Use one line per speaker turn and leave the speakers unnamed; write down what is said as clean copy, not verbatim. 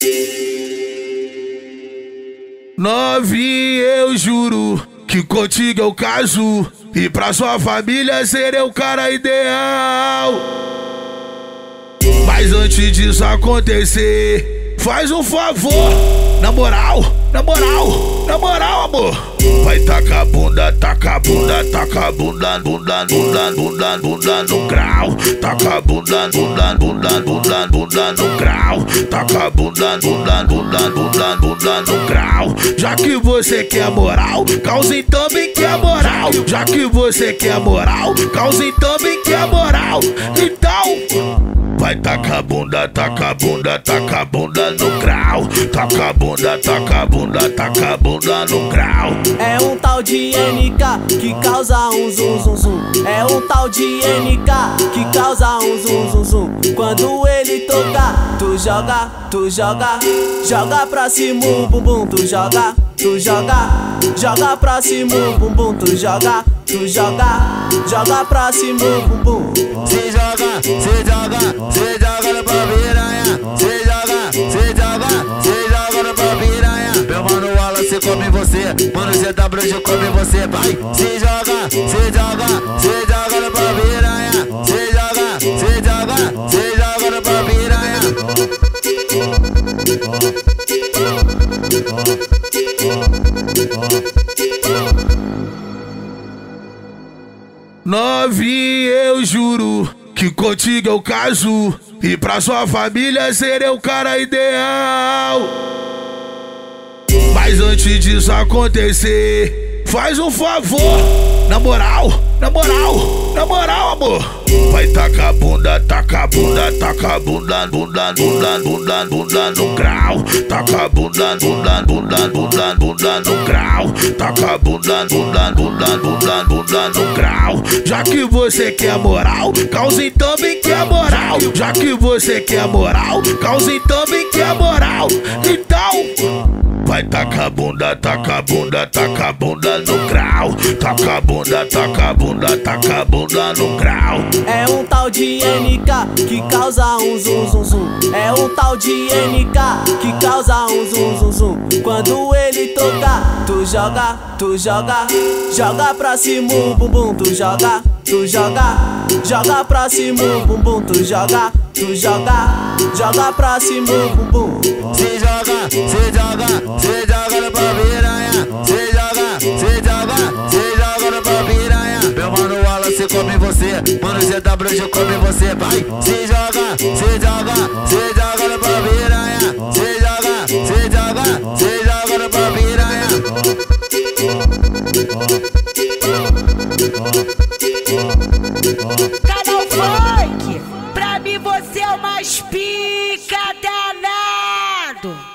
Novinha, eu juro que contigo eu caso, e pra sua família serei o cara ideal. Mas antes disso acontecer, faz um favor, na moral, amor. Vai tacar a bunda, taca a bunda, taca a bunda, bunda no grau. Taca a bunda, bunda no grau. Taca a bunda no grau. Já que você quer moral, cause também quer moral. Já que você quer moral, cause também quer moral. Então vai tacar a bunda, taca a bunda, taca a bunda no grau. Taca a bunda, taca a bunda, taca a bunda no grau.
É um tal de NK que causa um zum zum zum. É um tal de NK que causa um zum zum zum. Quando ele tocar, tu joga, joga pra cima o bumbum. Tu joga, joga pra cima o bumbum. Tu joga, joga pra cima o bumbum.
Se joga no pau piranha. Se joga no pau piranha. Meu mano Wallace come você, mano ZW come você, vai. Se joga no pau piranha. Se joga no pau piranha.
Novinha, eu juro que contigo eu caso, e pra sua família serei o cara ideal. Mas antes disso acontecer, faz um favor, na moral, amor. Vai tacar a bunda, taca a bunda, taca a bunda, bunda no grau. Taca a bunda no grau. Taca a bunda no grau. Já que você quer moral, cause também quer moral. Já que você quer moral, cause também quer moral. Então vai tacar a bunda, taca a bunda, taca a bunda no grau. Taca a bunda, taca a bunda, taca a bunda no grau.
É um tal de NK que causa um zum zum zum. É um tal de NK que causa um zum zum zum. Quando ele tocar, tu joga, joga pra cima o bumbum. Tu joga, joga pra cima o bumbum. Tu joga, joga pra cima o bumbum.
Se joga no pau piranha. Se joga no pau piranha. Meu mano Wallace come você, mano ZW come você, vai. Se joga no pau piranha. Se joga no pau piranha.
Canal Funk, pra mim você é o mais pica danado.